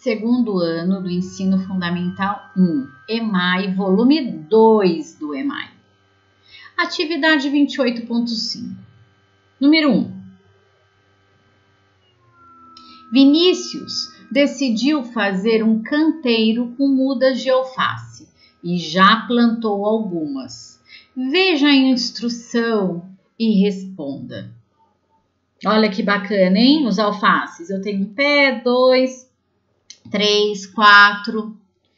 segundo ano do Ensino Fundamental 1, EMAI, volume 2 do EMAI. Atividade 28.5. Número 1. Vinícius decidiu fazer um canteiro com mudas de alface e já plantou algumas. Veja a instrução e responda. Olha que bacana, hein? Os alfaces. Eu tenho um pé, 2, 3, 4,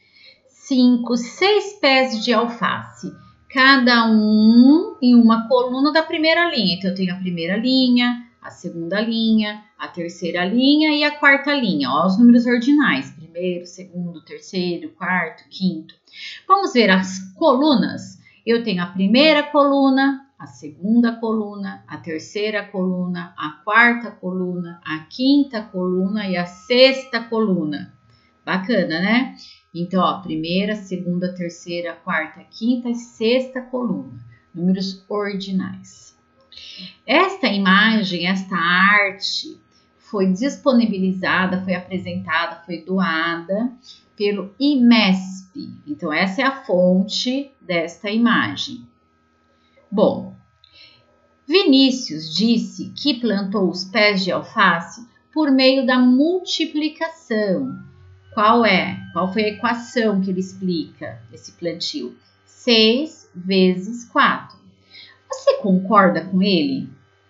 5, 6 pés de alface. Cada um em uma coluna da primeira linha. Então, eu tenho a primeira linha, a segunda linha, a terceira linha e a quarta linha. Ó, os números ordinais. Primeiro, segundo, terceiro, quarto, quinto. Vamos ver as colunas. Eu tenho a primeira coluna, a segunda coluna, a terceira coluna, a quarta coluna, a quinta coluna e a sexta coluna. Bacana, né? Então, ó, primeira, segunda, terceira, quarta, quinta e sexta coluna. Números ordinais. Esta imagem, esta arte foi disponibilizada, foi apresentada, foi doada pelo IMESP. Então, essa é a fonte desta imagem. Bom, Vinícius disse que plantou os pés de alface por meio da multiplicação. Qual foi a equação que ele explica esse plantio? 6 vezes 4. Você concorda com ele?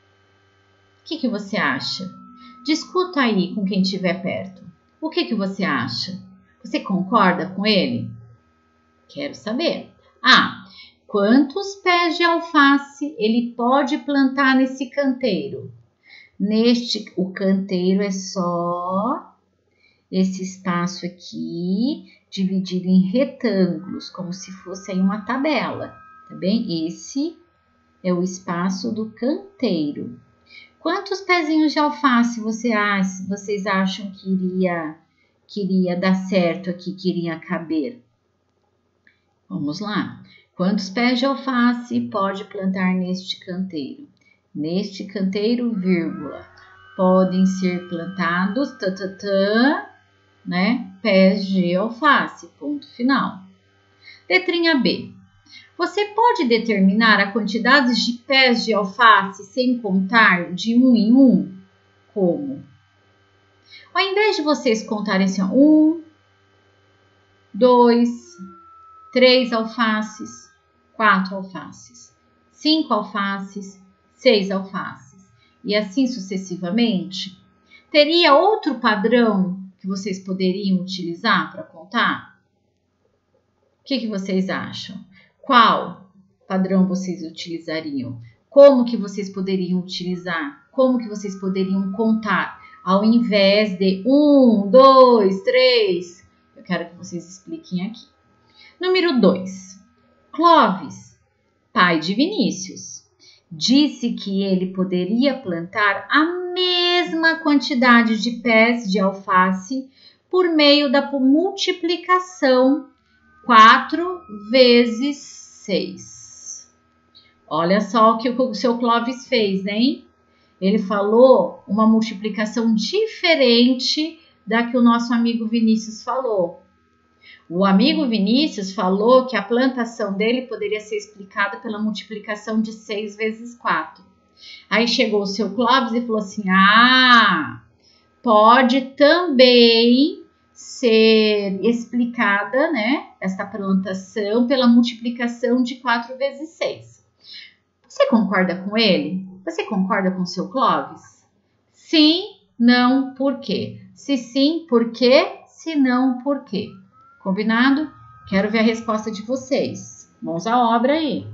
O que você acha? Discuta aí com quem estiver perto. O que você acha? Você concorda com ele? Quero saber. Quantos pés de alface ele pode plantar nesse canteiro? O canteiro é só esse espaço aqui, dividido em retângulos, como se fosse aí uma tabela, tá bem? Esse é o espaço do canteiro. Quantos pezinhos de alface vocês acham que iria dar certo aqui, que iria caber? Vamos lá. Quantos pés de alface pode plantar neste canteiro? Neste canteiro, vírgula, podem ser plantados, pés de alface, ponto final. Letrinha B. Você pode determinar a quantidade de pés de alface sem contar de um em um? Como? Ao invés de vocês contarem assim, 1, 2, 3 alfaces, 4 alfaces, 5 alfaces, 6 alfaces e assim sucessivamente, teria outro padrão que vocês poderiam utilizar para contar? O que vocês acham? Qual padrão vocês utilizariam? Como que vocês poderiam utilizar? Como que vocês poderiam contar? Ao invés de 1, 2, 3. Eu quero que vocês expliquem aqui. Número 2. Clóvis, pai de Vinícius, disse que ele poderia plantar a mesma quantidade de pés de alface por meio da multiplicação 4 vezes 6. Olha só o que o seu Clóvis fez, hein? Ele falou uma multiplicação diferente da que o nosso amigo Vinícius falou. O amigo Vinícius falou que a plantação dele poderia ser explicada pela multiplicação de 6 vezes 4. Aí chegou o seu Clóvis e falou assim, pode também ser explicada, né, esta plantação pela multiplicação de 4 vezes 6. Você concorda com ele? Você concorda com o seu Clóvis? Sim, não, por quê? Se sim, por quê? Se não, por quê? Combinado? Quero ver a resposta de vocês. Mãos à obra aí.